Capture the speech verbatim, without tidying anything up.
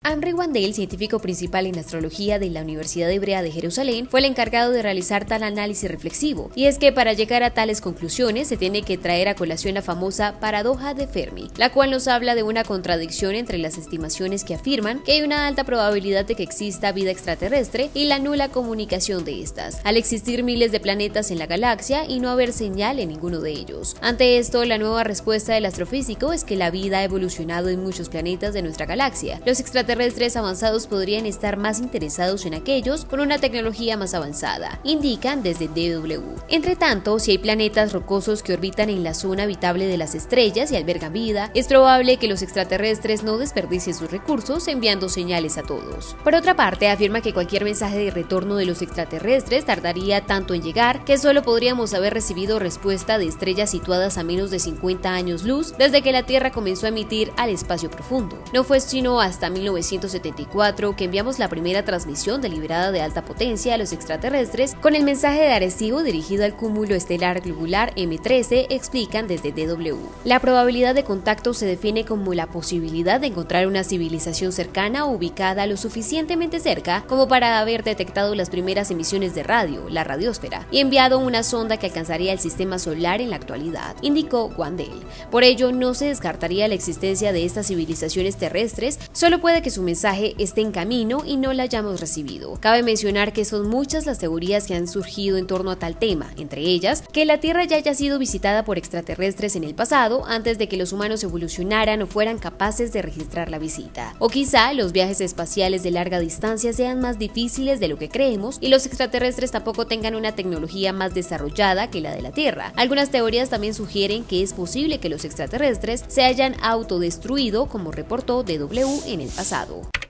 Henry Wandel, científico principal en astrología de la Universidad Hebrea de Jerusalén, fue el encargado de realizar tal análisis reflexivo, y es que para llegar a tales conclusiones se tiene que traer a colación la famosa paradoja de Fermi, la cual nos habla de una contradicción entre las estimaciones que afirman que hay una alta probabilidad de que exista vida extraterrestre y la nula comunicación de estas, al existir miles de planetas en la galaxia y no haber señal en ninguno de ellos. Ante esto, la nueva respuesta del astrofísico es que la vida ha evolucionado en muchos planetas de nuestra galaxia. Los extraterrestres extraterrestres avanzados podrían estar más interesados en aquellos con una tecnología más avanzada, indican desde D W. Entre tanto, si hay planetas rocosos que orbitan en la zona habitable de las estrellas y albergan vida, es probable que los extraterrestres no desperdicien sus recursos enviando señales a todos. Por otra parte, afirma que cualquier mensaje de retorno de los extraterrestres tardaría tanto en llegar que solo podríamos haber recibido respuesta de estrellas situadas a menos de cincuenta años luz desde que la Tierra comenzó a emitir al espacio profundo. No fue sino hasta mil novecientos setenta y cuatro que enviamos la primera transmisión deliberada de alta potencia a los extraterrestres con el mensaje de Arecibo dirigido al cúmulo estelar globular M trece, explican desde D W. La probabilidad de contacto se define como la posibilidad de encontrar una civilización cercana o ubicada lo suficientemente cerca como para haber detectado las primeras emisiones de radio, la radiosfera, y enviado una sonda que alcanzaría el sistema solar en la actualidad, indicó Wandel. Por ello, no se descartaría la existencia de estas civilizaciones terrestres, solo puede que su mensaje esté en camino y no la hayamos recibido. Cabe mencionar que son muchas las teorías que han surgido en torno a tal tema, entre ellas que la Tierra ya haya sido visitada por extraterrestres en el pasado antes de que los humanos evolucionaran o fueran capaces de registrar la visita. O quizá los viajes espaciales de larga distancia sean más difíciles de lo que creemos y los extraterrestres tampoco tengan una tecnología más desarrollada que la de la Tierra. Algunas teorías también sugieren que es posible que los extraterrestres se hayan autodestruido, como reportó D W en el pasado.